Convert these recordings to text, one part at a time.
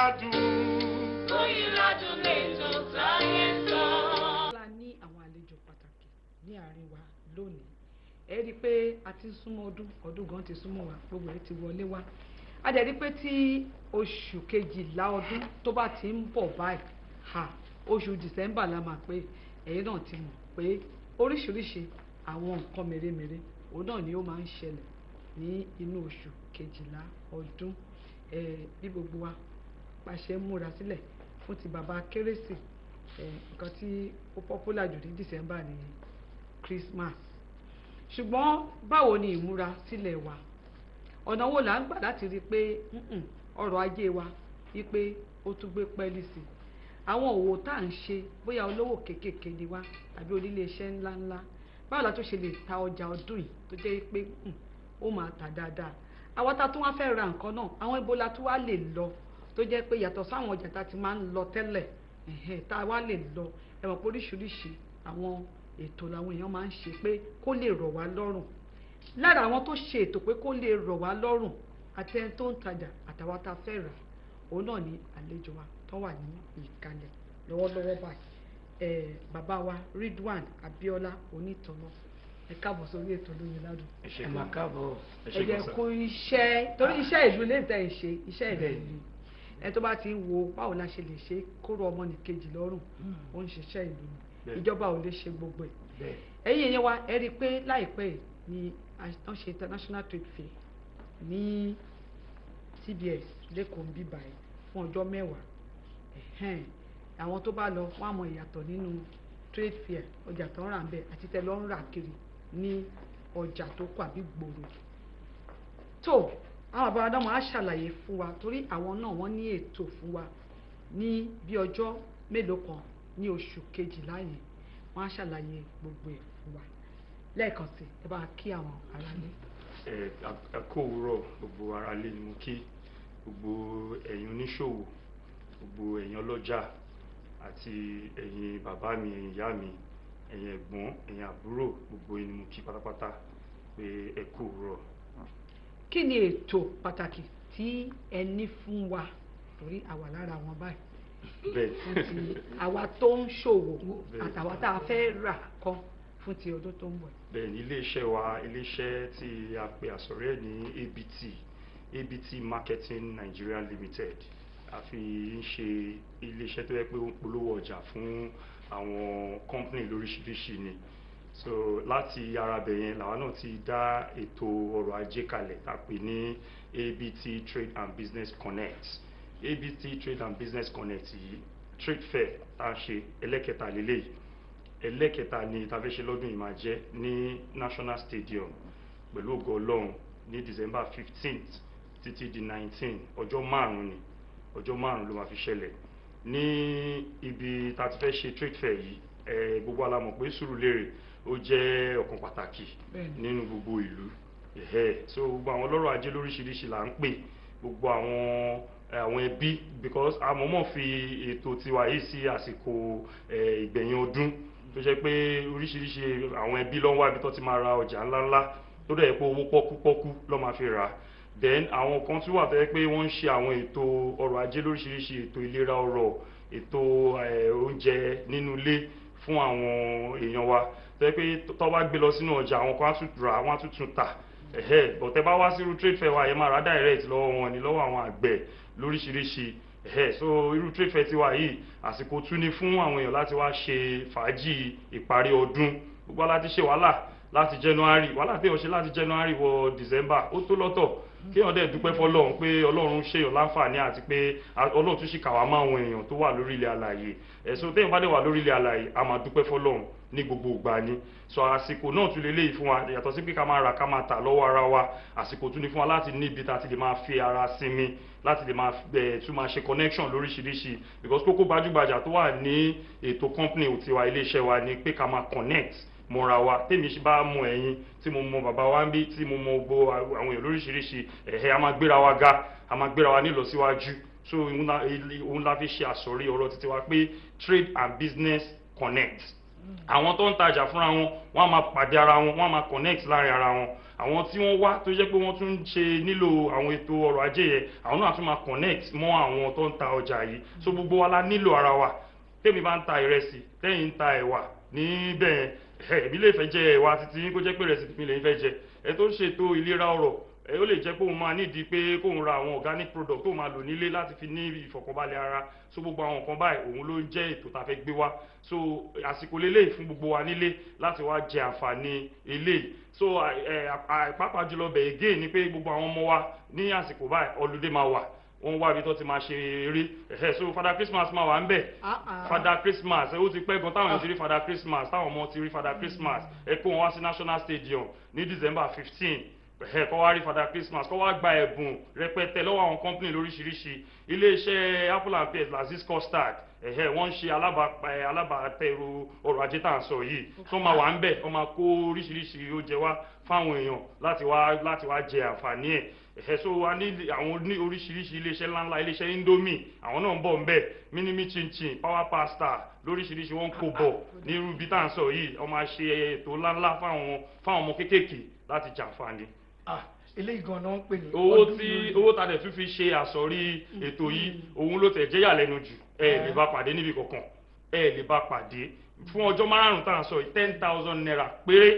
ládùn. Oyin ládùn lè tó táyé sọ. La ní àwọn àlejò pàtàkì ní àárín wa lónìí. Ẹ rí i pé a ti ń súnmọ́ ọdún gan ti súnmọ́ wa, gbogbo ẹ̀ ti wọlé wá. A dẹ̀ rí i pé tí oṣù kejìlá ọdún tó bá ti ń bọ̀ báyìí, oṣù December la máa pé ẹ̀yin náà ti mọ̀ pé oríṣiríṣi àwọn nǹkan mèremère òun náà ni ó máa ń ṣẹlẹ̀ ní inú oṣù kejìlá ọdún. Bí gbogbo wa bá ṣe ń múra sílẹ̀ fún ti bàbá kérésì, nǹkan tí ó popular jù ní December ni Christmas. Ṣùgbọ́n báwo ni ìmúra sílẹ̀ wa? Ọ̀nà wo là ń gbà láti rí i pé ọrọ̀ ajé wa wípé ó tún gbé pẹ́ẹ́lí sí i? Àwọn òwò tá à ń ṣe, bóyá olówó kéékèèké ni wá tàbí onílé iṣẹ́ ńláńlá, báwo la tún ṣe lè ta ọjà ọdún yìí tó jẹ́ pé ó máa tà dáadáa? Àwọn tá a tún wá fẹ́ ra nǹkan náà, àwọn ibo la tún wá lè lọ tó jẹ́ pé yàtọ̀ sáwọn ọjà tá a ti máa ń lọ tẹ́lẹ̀, tá a wá lè lọ. Ẹ mọ̀ pé oríṣiríṣi àwọn ètò làwọn èèyàn máa ń ṣe pé kó lè rọ̀ wá lọ́rùn. Lára àwọn tó ṣe ètò pé kó lè rọ̀ wá lọ́rùn, àtẹni tó ń tajà àtàwọn tá a fẹ́ rà, òun náà ni àlejò wa tó wà ní ìkàlẹ̀ lọ́wọ́lọ́wọ́ báyìí. Bàbá wa Ridwan Abíọ́lá Onítọ̀nà, ẹ káàbọ̀ sórí ètò Olóyin Ládùn. Ẹ ṣé máa káàbọ̀. Ẹ jẹ́ kó iṣẹ́, torí iṣẹ́ ìlú lè tẹ̀ ṣe iṣẹ́ ìlú. Ẹ tó bá ti ń wo báwo la ṣe lè ṣe kóró ọmọnìkejì lọ́rùn, ó ń ṣiṣẹ́ ìlú ni, ìjọba ò lè ṣe gbogbo ẹ̀. Ẹ̀yin yẹn wa ẹ rí i pé láìpẹ́ ni wọ́n ṣe international trade fair ní CBS lẹ́kọ̀ọ́ bíbá ẹ̀ fún ọjọ́ 10. Àwọn tó bá lọ wọ́n á mọ ìyàtọ̀ nínú trade fair, ọjà tó ń rà ń bẹ̀ àti tẹ́ lọ́ ń rà kiri ní ọjà tó kọ àbí gbòòrò. Tó àwọn àbára náà máa ṣàlàyé fún wa, torí àwọn náà wọ́n ní ètò fún wa ní bí ọjọ́ mélòó kan ní oṣù kejìlá yẹn, wọ́n á ṣàlàyé gbogbo ẹ̀ fún wa. Lẹ́ẹ̀kan sí ẹ bá kí àwọn aráalé. Ẹ kú òwúrọ̀ gbogbo aráalé ni mo kí, gbogbo ẹ̀yin oníṣòwò, gbogbo ẹ̀yin ọlọ́jà àti ẹ̀yin bàbá mi, ẹ̀yin ìyá mi, ẹ̀yin ẹ̀gbọ́n, ẹ̀yin àbúrò, gbogbo ẹni mo kí pátápátá pé ẹ kú òwúrọ̀. Kí ni ètò pàtàkì tí ẹ ní fún wa, torí àwa lára wọn báyìí? Bẹ́ẹ̀. Àwa tó ń ṣòwò àtàwa tá a fẹ́ rà kan fún ti ọdún tó ń bọ̀. Bẹ́ẹ̀ ni iléeṣẹ́ wa, iléeṣẹ́ tí a pè àsọ̀rí ẹ̀ ní ABT Marketing Nigeria Limited. A fi ń ṣe iléeṣẹ́ tó yẹ pé ó ń polówó ọjà fún àwọn company lóríṣiríṣi ni. So láti ara bẹ̀ yẹn làwa náà ti dá ètò ọrọ̀ ajé kalẹ̀ tá a pè ní ABT Trade and Business Connect. ABT Trade and Business Connect yìí trade fair tá a ṣe ẹlẹ́kẹta lélẹ́yìí. Ẹlẹ́kẹta ni tá a fẹ́ ṣe lọ́dún yìí máa jẹ́ ní National Stadium pẹ̀lú ògo Ọlọ́run ní December 15th títí di 19, ọjọ́ 5 ni, ọjọ́ 5 ló máa fi ṣẹlẹ̀ ní ibi tá a ti fẹ́ ṣe trade fair yìí. Gbogbo wa mọ̀ pé Sùúrùlérè ó jẹ́ ọ̀kan pàtàkì nínú gbogbo ìlú. So gbogbo àwọn ọlọ́rọ̀ ajé lóríṣiríṣi là ń pè, gbogbo àwọn ẹbí, because a mọ̀ọ́mọ̀ fi ètò tiwa yìí sí àsìkò ìgbẹ̀yìn ọdún tó jẹ́ pé oríṣiríṣi àwọn ẹbí ló ń wá ibi tó ti máa ra ọjà ńláńlá tó dẹ̀ pé owó pọ́kúpọ́kú ló máa fi rà. Then àwọn kan tún wà tó jẹ́ pé wọ́n ń ṣe àwọn ètò ọrọ̀ ajé lóríṣiríṣi, ètò ìlera ọrọ̀, ètò oúnjẹ nínú ilé fún àwọn èèyàn wa tó jẹ́ pé tó bá gbé lọ sínú ọjà àwọn kan á tún rà, wọ́n á tún tà. Bọ̀tẹ́ bá wá sí irú trade fair wa yẹn máa rà direct lọ́wọ́ wọn ni, lọ́wọ́ àwọn àgbẹ̀ lóríṣiríṣi. So irú trade fair tiwa yìí àsìkò tún ní fún àwọn èèyàn láti wá ṣe fàájì ìparí ọdún. Gbogbo láti ṣe wàhálà láti January, wàhálà tí èèyàn ṣe láti January wọ December ó tó lọ́tọ̀ kí èèyàn dẹ̀ dúpẹ́ fọ́lọ́run pé Ọlọ́run ṣèyàn láǹfààní àti pé Ọlọ́run tún ṣì kà wá mọ́ àwọn èèyàn tó wà lórí ilẹ̀ alààyè. So téèyàn bá dẹ̀ wà lórí ilẹ̀ alààyè a máa dúpẹ́ fọ́lọ́run ní gbogbo ìgbà ni. So àsìkò náà tún lélẹ́yìí fún wa, yàtọ̀ sí pé ká máa rà ká máa tà lọ́wọ́ ara wa, àsìkò tún ní fún wa láti ní ibi tá a ti lè máa fi ara sinmi, láti lè máa tún máa ṣe connection lóríṣiríṣi, because kókó gbajúgbajà tó wà ní ètò company tiwa, iléeṣẹ́ wa ni pé ká máa connect mọ́ra wa. Tèmi bá mọ ẹ̀yin, tí mo mọ bàbá wa ń bí, tí mo mọ gbogbo àwọn èèyàn lóríṣiríṣi, a máa gbéra wa ga, a máa gbéra wa nílọsíwájú. So òun la fi ṣe àsọ̀rí ọ̀rọ̀ títí wa pé Trade and Business Connect. àwọn tó ń tajà fúnra wọn wọ́n á máa pàdé ara wọn wọ́n á máa connect láàrin ara wọn àwọn tí wọ́n wá tó jẹ́ pé wọ́n tún ń ṣe nílò àwọn ètò ọrọ̀ ajé yẹn àwọn náà tún máa connect mọ́ àwọn tó ń ta ọjà yìí so gbogbo wa la nílò ara wa tèmi bá ń ta ìrẹsì tẹ́yìn ń ta ẹ̀wà níbẹ̀ ẹ̀bí lè fẹ́ jẹ ẹ̀wà títí kó jẹ́ pé ìrẹsì tìpín lè fẹ́ jẹ ẹ̀ tó ń ṣètò ìlera ọrọ̀ ó lè jẹ́ pé òun máa nídìí pé kóun ra àwọn organic product tó máa lò nílé láti fi ní ìfọ̀kànbalẹ̀ ara so gbogbo àwọn nǹkan báyìí òun ló ń jẹ́ ètò tá a fẹ́ gbé wá so àsìkò lélẹ̀ fún gbogbo wa nílé láti wá jẹ àǹfààní eléyìí so pàápàá jùlọ bẹ̀ again ni pé gbogbo àwọn ọmọ wa ní àsìkò báyìí holiday máa wà wọ́n wá ibi tó ti máa ṣe eré so Father Christmas máa wà ń bẹ̀ Father Christmas ó ti pẹ́ gan táwọn èèyàn ti rí Father Christmas táwọn ọmọ ti rí Father Christmas ẹ kó wọn wá sí National Stadium ní December 15 kọ́ wá rí Father Christmas kọ́ wá gba ẹ̀bùn rẹpẹtẹ lọ́wọ́ àwọn company lóríṣiríṣi iléeṣẹ́ Apple and Pears Lazis Custard wọ́n ń ṣe alábàátẹ̀rù ọrọ̀ ajé tá à ń sọ yìí tó máa wà ń bẹ̀ wọ́n máa kó oríṣiríṣi oúnjẹ wá fáwọn èèyàn láti wá jẹ àǹfààní ẹ̀ so wa ní àwọn ní oríṣiríṣi iléeṣẹ́ ńláńlá iléeṣẹ́ Indomie àwọn náà ń bọ̀ ń bẹ̀ Minimi Chinchin Power Pasta lóríṣiríṣi wọ́n ń kó bọ̀ ní irú ibi tá à ń sọ yìí wọ́n máa ṣe ètò ńláńlá fáwọn ọmọ kéékèèké láti jàǹfààní eléyìí gan-an ń pè ní owó ta dẹ̀ tún fi ṣe àsọ̀rí ètò yìí òun ló tẹ̀ jẹ́ yàlẹ́nu jù ẹ lè bá pàdé níbi kankan ẹ lè bá pàdé fún ọjọ́ márùn-ún tá à ń sọ yìí 10,000 naira péré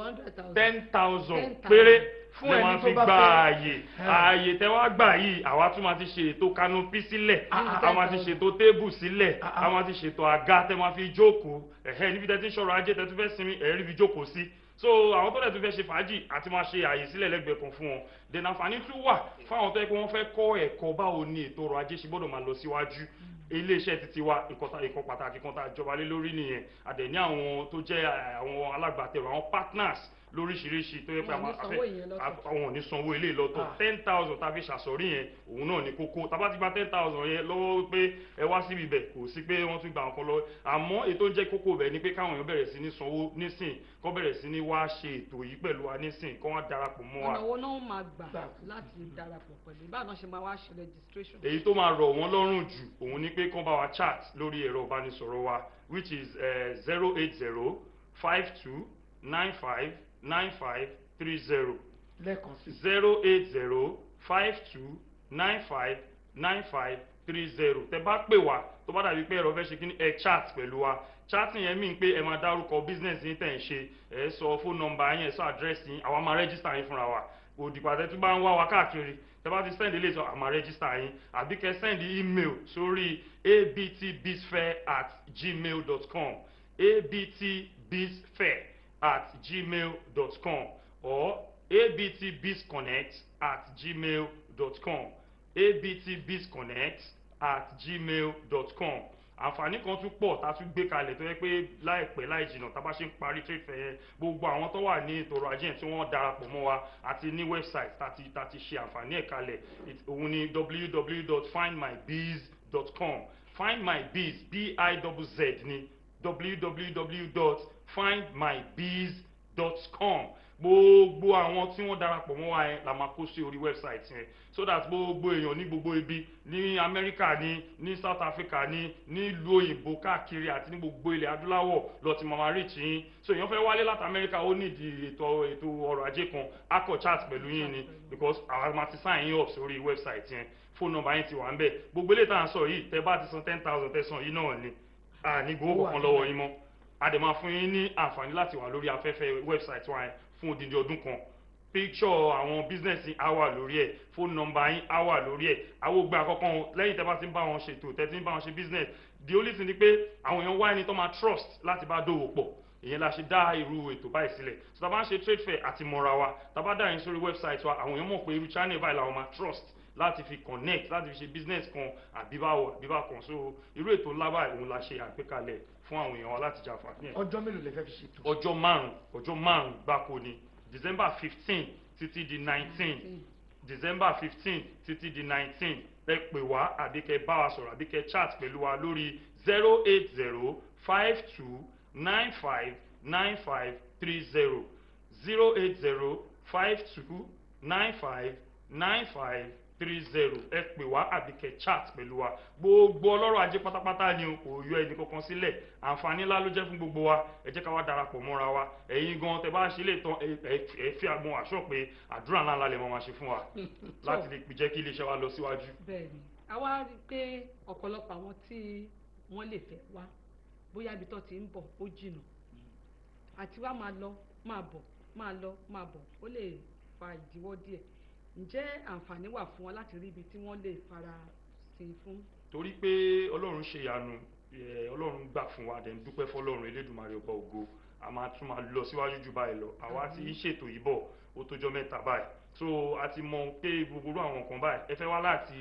10,000 péré fún ẹni tó bá fẹ́ ààyè tẹ́ wá gbà yìí àwa tún máa ti ṣe ètò kanopi sílẹ̀ a máa ti ṣètò tébù sílẹ̀ a máa ti ṣètò àga tẹ́ máa fi jókòó níbi tẹ́ ti ń ṣọ̀rọ̀ ajé tẹ́ tún fẹ́ sinmi ẹ̀rí fi jókòó sí so àwọn tó dẹ̀ tún fẹ́ ṣe fàájì àti máa ṣe àyè sílẹ̀ lẹ́gbẹ̀ẹ́ kan fún wọn dènà àǹfààní tún wà fáwọn tó yẹ pé wọ́n fẹ́ kọ́ ẹ̀kọ́ báwo ni ètò ọrọ̀ ajé ṣe gbọ́dọ̀ máa lọ síwájú iléeṣẹ́ títí wa ìkan pàtàkì kan tá a jọba lé lórí nìyẹn àdẹ̀ ní àwọn tó jẹ́ àwọn alágbàtẹ̀rù àwọn partners lóríṣiríṣi tó yẹ pé àwọn ò ní sanwó ilé lọ́tọ̀ 10,000 tàbí ṣàsọ̀rí yẹn òun náà ní kókó tàbá ti gba 10,000 yẹn lọ́wọ́ pé ẹ wá síbi ibẹ̀ kò sí pé wọ́n tún gba nǹkan lọ àmọ́ ètò jẹ́ kókó bẹ̀ ni pé káwọn èèyàn bẹ̀rẹ̀ sí ní sanwó nísìn kó bẹ̀rẹ̀ sí ní wá ṣe ètò yìí pẹ̀lú wa nísìn kó wọ́n darapọ̀ mọ́ wa. ọ̀nà wo náà máa gbà láti darapọ̀ pẹ̀lú báwo náà ṣe máa wá ṣe registration. èyí tó máa rọ̀ wọ́n lọ́rùn jù òun ni pé kán bá wa chat lórí ẹ̀rọ ìbánisọ̀rọ̀ wa which is 08052959530 lẹ́ẹ̀kan sí 08052959530 tẹ́ bá pè wá tó bá dàbí pé ẹ̀rọ fẹ́ ṣe kí ni ẹ chat pẹ̀lú wa chatting yẹn mean pé ẹ máa dárúkọ business yín tẹ̀ ń ṣe ẹ sọ phone number yín ẹ sọ address yín àwa máa register yín fúnra wa kò dìgbà tẹ́ tún bá ń wá wa káàkiri tẹ́ bá ti send ilé ìtọ́ àmà register yín àbí kẹ́ send email sórí abtbizfair@gmail.com abtbizfair@gmail.com or abtbizconnect@gmail.com abtbizconnect@gmail.com àǹfààní kan tún pọ̀ tá a tún gbé kalẹ̀ tó yẹ pé láìpẹ́ láì jìnnà tá a bá ṣe ń parí trade fair yẹn gbogbo àwọn tó wà ní ètò ọrọ̀ ajé tí wọ́n darapọ̀ mọ́ wa àti ní website tá a ti ṣe àǹfààní ẹ̀ kalẹ̀ òun ni www.findmybiz.com findmybiz BIZZ ni www.findmybiz.com gbogbo àwọn tí wọ́n darapọ̀ mọ́ wa yẹn la máa kó sí orí website yẹn so that gbogbo èèyàn ní gbogbo ibi ní Amẹ́ríkà ní South Africa ní ìlú òyìnbó káàkiri àti ní gbogbo ilẹ̀ adúláwọ̀ lọ ti máa reach yín so èèyàn fẹ́ wálé láti Amẹ́ríkà ó nídìí ètò ọrọ̀ ajé kan akọ chat pẹ̀lú yín ni because àwọn máa ti sign yín up sórí website yẹn phone number yín ti wà ń bẹ̀ gbogbo ilé tá à ń sọ yìí tẹ́ bá ti san 10,000 tẹ̀sán yìí náà ni ní gbowó kankan lọ́wọ́ yín mọ́ a dẹ̀ máa fún yín ní àǹfààní láti wà lórí afẹ́fẹ́ website wa fún odindi ọdún kan picture àwọn business yín á wà lórí ẹ̀ phone number yín á wà lórí ẹ̀ àwọn ògbà àkọ́kọ́ lẹ́yìn tẹ́ bá ti ń bá wọn ṣètò tẹ́ ti ń bá wọn ṣe business the only thing ni pé àwọn èèyàn wá ẹni tó máa trust láti bá dòwò pọ̀ ìyẹn la ṣe dá irú ètò báyìí sílẹ̀ so tá a bá ń ṣe trade fair àti mọ̀ra wa tá a bá dá yín sórí website wa àwọn èèyàn mọ̀ pé irú channel báyìí làwọn máa trust láti fi connect láti fi ṣe business kan àbíbáwọ̀ àbíbákan so irú ètò ńlá báyìí òun la ṣe àgbékalẹ̀ fún àwọn èèyàn wa láti jàǹfààní ẹ̀. ọjọ́ mélòó lẹ fẹ́ fi ṣètò. ọjọ́ márùn-ún gbáko ni December 15 títí di 19 December 15 títí di 19 ẹ pè wá àbí kẹ́ bá wa sọ̀rọ̀ àbí kẹ́ chat pẹ̀lú wa lórí 08052959530 08052959530 30 ẹ pè wá àbí kẹ́ chat pẹ̀lú wa gbogbo ọlọ́rọ̀ ajé pátápátá ni kò yọ ẹnì kankan sílẹ̀ àǹfààní ńlá ló jẹ́ fún gbogbo wa ẹ jẹ́ ká wá darapọ̀ mọ́ra wa ẹ̀yin gan tẹ́ bá ṣe lè tán ẹ fi àgbọn àṣọ pé àdúrà ńlá ńlá lè máa ṣe fún wa láti lè jẹ́ kí iléeṣẹ́ wa lọ síwájú. bẹ́ẹ̀ni àwa rí i pé ọ̀pọ̀lọpọ̀ àwọn tí wọ́n lè fẹ́ wá bóyá ibi tó ti ń bọ̀ ó jìnnà àti wá máa lọ máa bọ̀ máa lọ máa bọ̀ ó lè fa ìdíwọ́ díẹ̀ ǹjẹ́ àǹfààní wà fún wọn láti rí ibi tí wọ́n lè fara sin fún. torí pé ọlọ́run ṣe ìyanu ọlọ́run gbà fún wa dẹ̀ ń dúpẹ́ fọlọ́run elédùnmarè ọba ògo a máa tún máa lọ síwájú jù báyìí lọ àwa ti ń ṣètò yìí bọ̀ ó tójọ́ mẹ́ta báyìí so a ti mọ pé gbogbo àwọn nǹkan báyìí ẹ fẹ́ wá láti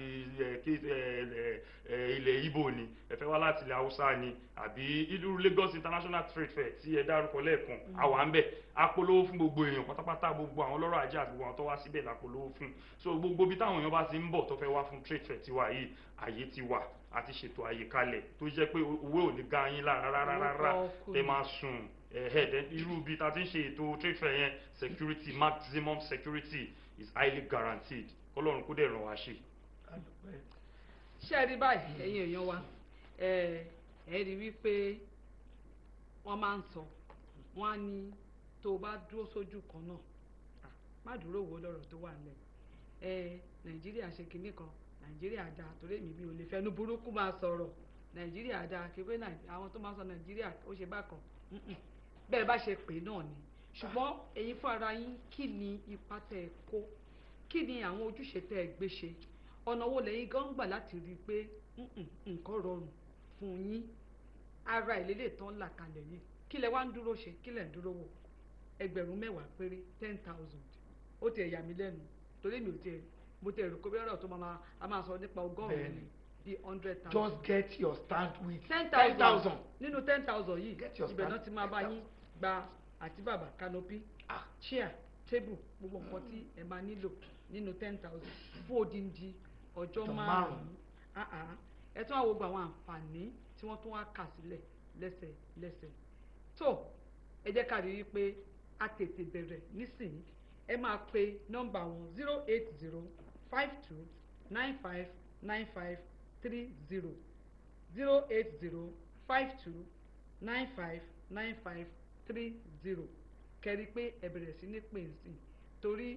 ilẹ̀ Ìgbò ni ẹ fẹ́ wá láti ilẹ̀ Haúsá ni àbí ìlú Lagos International Trade Fair tí ẹ dárúkọ lẹ́ẹ̀kan àwa ń bẹ̀ apolówó fún gbogbo èèyàn pátápátá gbogbo àwọn ọlọ́rọ̀ ajé àti gbogbo àwọn tó wá síbẹ̀ lápolówó fún so gbogbo bí táwọn èèyàn bá ti ń bọ̀ tó fẹ́ wá fún trade fair tiwa yìí àyè ti wà àti ṣètò àyè kalẹ̀ tó jẹ́ pé owó ò ní ga yín lára rárá tẹ́ máa sùn irú bí ta ti ń ṣe ètò trade fair yẹn security maximum security is highly guaranteed kọ́lọ́run kó dẹ̀ ràn wá ṣe. ṣé ẹ rí báyìí ẹ̀yin èèyàn wa ẹ rí wípé wọ́n máa ń sọ wọ́n á ní tó o bá dúró sójú kan náà má dúró wo lọ́rọ̀ tó wà nílẹ̀ Nàìjíríà ṣe kinní kan Nàìjíríà dáa torí èmi bí o lè fẹnu burúkú máa sọ̀rọ̀ Nàìjíríà dáa kí pé àwọn tó máa sọ Nàìjíríà ó ṣe bákan bẹ́ẹ̀ bá ṣe pè náà ni ṣùgbọ́n ẹ̀yin fún ara yín kí ni ipa tẹ́ ẹ kó kí ni àwọn ojúṣe tẹ́ ẹ gbé ṣe ọ̀nà wo lẹ́yìn gan gbà láti rí i pé nǹkan rọrùn fún yín ara ìlélẹ̀ tán là kalẹ̀ yìí kí lẹ wá ń dúró ṣe kí lẹ ń dúró wò 10,000 péré 10,000 ó ti ẹ̀yà mi lẹ́nu torí mi ò tiẹ̀ mo ti rò kóbí ọ̀rọ̀ tó máa sọ nípa ọgọ́rùn-ún ni bíi 100,000. just get your stand with 10,000 nínú 10,000 yìí ibẹ̀ náà ti máa bá yín gba àti bàbá canopy chair table gbogbo nǹkan tí ẹ máa nílò nínú 10,000 fún odindi ọjọ́ márùn-ún ẹ tún wá wo gbogbo àwọn àǹfààní tí wọ́n tún wá kà sílẹ̀ lẹ́sẹ̀lẹ́sẹ̀ tó ẹ jẹ́ ká rí i pé a tètè bẹ̀rẹ̀ nísìnyí ẹ máa pe nọ́mbà wọn 08052959530 08052959530 kẹ́rí pé ẹ bẹ̀rẹ̀ sí ní pè ń sìn torí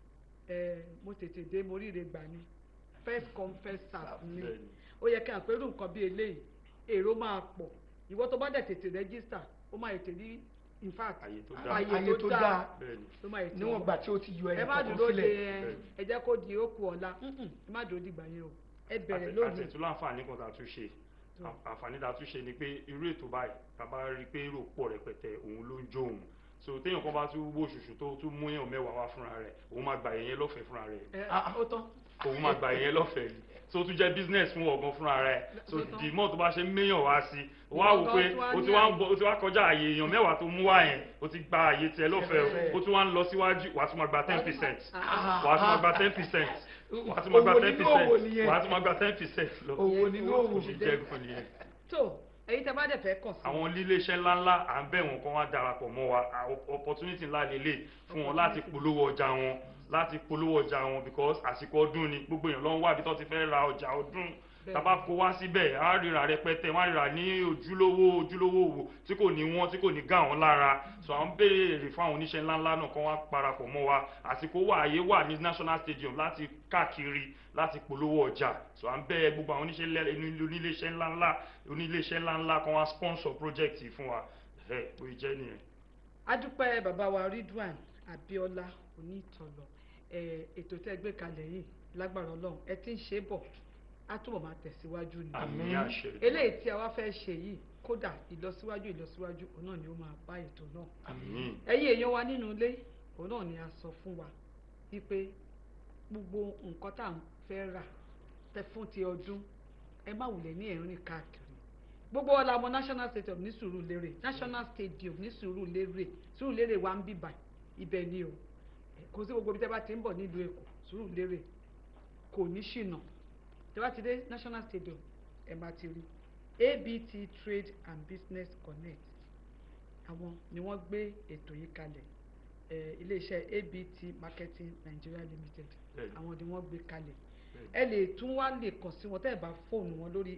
mo tètè dé mo ríire gbà ní first come first serve ni ó yẹ kí àpérò nǹkan bí eléyìí èrò máa pọ̀ ìwọ tó bá dẹ̀ tètè rẹ́gísítà ó máa tètè rí in fact àyè tó dáa níwọ̀n gbà tí ó ti yọ ẹ̀yẹ kọ̀ọ̀kan sílẹ̀ ẹ jẹ́ kó di ókú ọ̀la ẹ má dúró dìgbà yẹn o ẹ bẹ̀rẹ̀ lónìí. àtẹ̀tún láǹfààní kan tá a tún ṣe àǹfààní tá a tún ṣe ni pé irú ètò báyìí tá a bá rí i pé èrò pọ̀ rẹpẹtẹ òun ló ń jó òun so téèyàn kan bá tún wó ṣùṣù tó tún mú èèyàn mẹ́wàá wá fúnra rẹ̀ òun máa gbà yẹn lọ́fẹ̀ẹ́ fúnra rẹ̀ ó tán òun máa gbà yẹn lọ́fẹ̀ẹ́ ni so tún jẹ́ business fún ọ̀gán fúnra rẹ̀ so the more tó bá ṣe méyàn wá sí wá wò pé o ti wá kọjá àyè èèyàn mẹ́wàá tó mú wá yẹn o ti gba àyè tiẹ̀ lọ́fẹ̀ẹ́ o tún wá ń lọ síwájú wàá tún máa gba 10% wàá tún máa gba 10% wàá tún máa gba 10% wàá tún máa gba 10% lọ owó nínú òwò ṣe jẹ́ gan nìyẹn. tó èyí tẹ́ bá dẹ̀ fẹ́ kàn sí. àwọn iléeṣẹ́ ńláńlá à ń bẹ̀ wọ́n kán wá darapọ̀ mọ́ wa opportunity ńlá lélẹ̀ fún wọn láti polówó ọjà wọn because àsìkò ọdún ni gbogbo èèyàn ló ń wá ibi tó ti fẹ́ ra ọjà ọdún tàbá kó wá síbẹ̀ á ríra rẹpẹtẹ wọ́n á ríra ní ojúlówó òwò tí kò ní wọ́n tí kò ní gá wọn lára so à ń béèrè fún àwọn oníṣẹ́ ńláńlá náà kán wá parapọ̀ mọ́ wa àsìkò ààyè wà ní National Stadium láti káàkiri láti polówó ọjà so à ń bẹ̀ gbogbo àwọn oníléeṣẹ́ ńláńlá kán wá sponsor project fún wa ó jẹ́ nìyẹn. a dúpẹ́ bàbá wa Ridwan Abíọ́lá Onítọ̀lọ̀ ètò tẹ́ gbé kalẹ̀ yìí lágbára Ọlọ́run ẹ ti ń ṣe bọ̀ a túbọ̀ máa tẹ̀síwájú ni. àmín àṣẹ. eléyìí tí a wá fẹ́ ṣe yìí kódà ìlọsíwájú òun náà ni ó máa bá ètò náà. àmín. ẹ̀yin èèyàn wa nínú ilé òun náà ni a sọ fún wa wípé gbogbo nǹkan tá à ń fẹ́ rà tẹ fún ti ọdún ẹ má wulẹ̀ ní ẹ̀rín káàkiri gbogbo ọ̀la ọmọ National Stadium ní Sùúrùlérè National Stadium ní Sùúrùlérè wa ń bíbà ibẹ̀ ni o kò sí gbogbo ibi tẹ́ bá ti ń bọ̀ nílùú Èkó Sùúrùlérè kò ní ṣìnà tẹ́ bá ti dé National Stadium ẹ máa ti rí ABT Trade and Business Connect àwọn ni wọ́n gbé ètò yìí kalẹ̀ iléeṣẹ́ ABT Marketing Nigeria Limited àwọn ni wọ́n gbé kalẹ̀ ẹ lè tún wá lè kàn sí wọn tẹ́ ẹ bá fóònù wọn lórí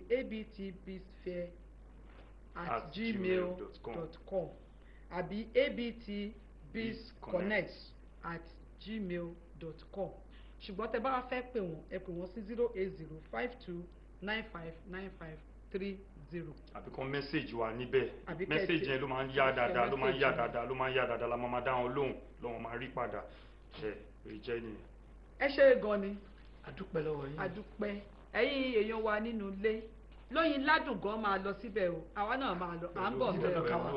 abtbizfair@gmail.com àbí abtbizconnect@gmail.com ṣùgbọ́n tẹ́ bá wá fẹ́ pè wọ́n ẹ pè wọ́n sí 08052959530. àbí kan mẹ́sẹ̀gì wa níbẹ̀ mẹ́sẹ̀gì yẹn ló máa ń yá dáadáa ló máa ń yá dáadáa la máa dá wọn lóhùn lọ́wọ́ máa rí padà jẹ́ nìyẹn. ẹ ṣe é gan ni adúpẹ́ lọ́wọ́ yín. adúpẹ́ ẹ̀yin èèyàn wa nínú ilé lóyin ládùn gan máa lọ síbẹ̀ o àwa náà máa lọ à ń bọ̀ bẹ́ẹ̀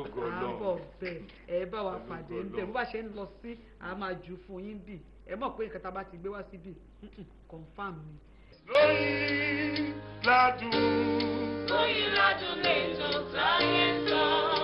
ẹ bá wa pàdé ń bẹ̀ bó bá ṣe ń lọ sí à máa jù fún yín bì ẹ mọ̀ pé nǹkan tá a bá ti gbé wá síbì confam ni. lóyin ládùn lè tó táyé sọ.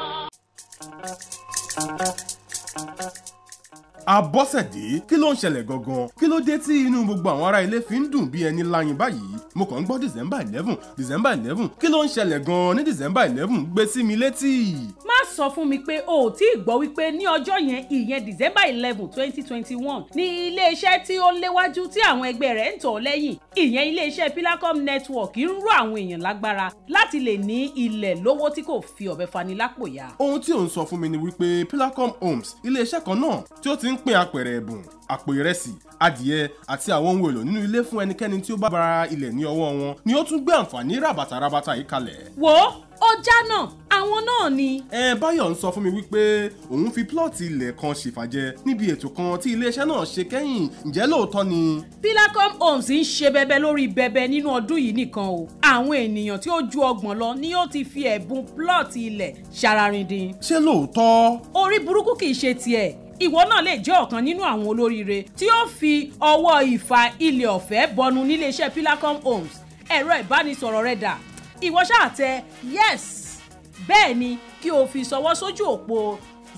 Abọ́sẹ̀dé kí ló ń ṣẹlẹ̀ gangan kí ló dé tí inú gbogbo àwọn ará ilé fi ń dùn bí ẹni láyìn báyìí mo kàn ń gbọ́ December 11 kí ló ń ṣẹlẹ̀ gan ní December 11 gbé sí mi létí. má sọ fún mi pé o ò tí ì gbọ́ wípé ní ọjọ́ yẹn ìyẹn December 11 2021 ní iléeṣẹ́ tí ó léwájú tí àwọn ẹgbẹ́ rẹ̀ ń tọ̀ lẹ́yìn ìyẹn iléeṣẹ́ Pilacom Network ń rọ̀ àwọn èèyàn lágbára láti lè ní ilẹ̀ lówó tí kò fi ọ̀bẹ fani lápò ya. ohun tí ò ń sọ fún mi ni wípé Pilacom Homes iléeṣẹ́ kan náà tí ó ti ń pín apẹ̀rẹ̀ ẹ̀bùn àpò ìrẹsì adìẹ àti àwọn ohun èlò nínú ilé fún ẹnikẹ́ni tí ó bá bara ilẹ̀ ní ọwọ́ wọn ni ó tún gbé àǹfààní ràbàtàràbàtà yìí kalẹ̀. wo ọjà náà àwọn náà ni. Báyọ̀ ń sọ fún mi wípé òun fi plọ́ọ̀tì ilẹ̀ kan ṣèfàjẹ níbi ètò kan tí iléeṣẹ́ náà ṣe kẹ́yìn ǹjẹ́ lóòótọ́ ni. Pilacom Homes ń ṣe bẹbẹ lórí bẹbẹ nínú ọdún yìí nìkan o àwọn ènìyàn tí ó ju 30 lọ ni ó ti fi ẹ̀bùn plọ́ọ̀tì ilẹ̀ ṣararindin. ṣé lóòótọ́. orí burúkú kì í ṣe tiẹ̀ ìwọ náà lè jẹ́ ọ̀kan nínú àwọn olóríire tí ó fi ọwọ́ ìfà ilẹ̀ ọ̀fẹ́ bọnu níléeṣẹ́ Pilacom Homes ẹ̀rọ ìbánisọ̀rọ̀ rẹ dà ìwọ ṣáà tẹ yes bẹ́ẹ̀ ni kí o fi ṣọwọ́ sójú òpó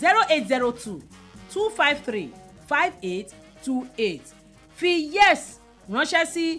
0802-253-5828 fi yes ránṣẹ́ sí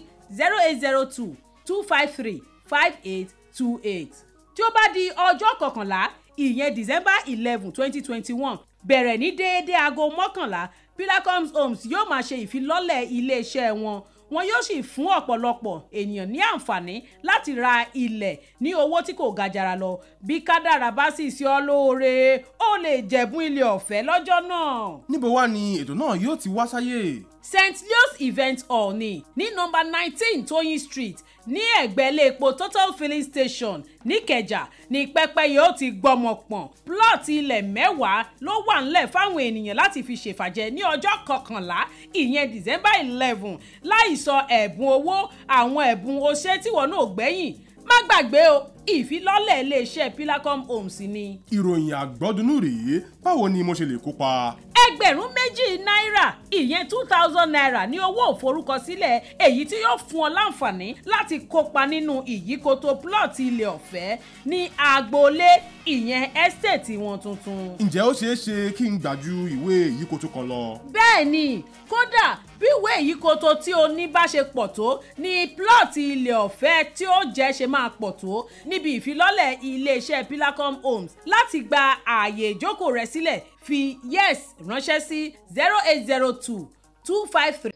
0802-253-5828 tí ó bá di ọjọ́ 11 ìyẹn December 11 2021 bẹ̀rẹ̀ ní déédéé aago 11 Pilacom Homes yóò máa ṣe ìfilọ́lẹ̀ iléeṣẹ́ wọn yóò sì fún ọ̀pọ̀lọpọ̀ ènìyàn ní àǹfààní láti ra ilẹ̀ ní owó tí kò gàjàrà lọ bí kádàrá bá sì ṣe ọ́ lóore ó lè jẹ̀bùn ilé ọ̀fẹ́ lọ́jọ́ náà. níbo wá ni ètò náà yóò ti wá sáyé. St. Leo's Event Hall ní nọ́mbà 19 Toyin Street ní ẹ̀gbẹ́ ilé epo Total Filling Station níkẹjà ní pẹ́pẹ́ yóò ti gbọ́mọ pọ̀n plot ilẹ̀ 10 ló wà ńlẹ̀ fáwọn ènìyàn láti fi ṣèfàjẹ ní ọjọ́ 11 ìyẹn December 11 láì sọ ẹ̀bùn owó àwọn ẹ̀bùn oṣẹ́ tí wọn náà gbẹ̀yìn má gbàgbé o ìfilọ́lẹ̀ iléeṣẹ́ Pilacom Homes ni. ìròyìn àgbọ́dúnú rèé báwo ni mo ṣe lè kópa. 2,000 náírà ìyẹn 2,000 naira ní owó òforúkọsílẹ̀ èyí tí yóò fún ọ láǹfààní láti kópa nínú ìyíkoto plot ilẹ̀ ọ̀fẹ́ ní agboolé ìyẹn estate wọn tuntun. ǹjẹ́ ó ṣeé ṣe kí n gbà ju ìwé ìyíkoto kan lọ. bẹ́ẹ̀ ni kódà bí ìwé ìyíkoto tí o ní bá ṣe pọ̀ tó ní plot ilẹ̀ ọ̀fẹ́ tí ó jẹ́ ṣe máa pọ̀ tó níbi ìfilọ́lẹ̀ iléeṣẹ́ Pilacom Homes láti gba ààyè ìjókòó rẹ sílẹ̀ fi yes ránṣẹ́ sí 0802-253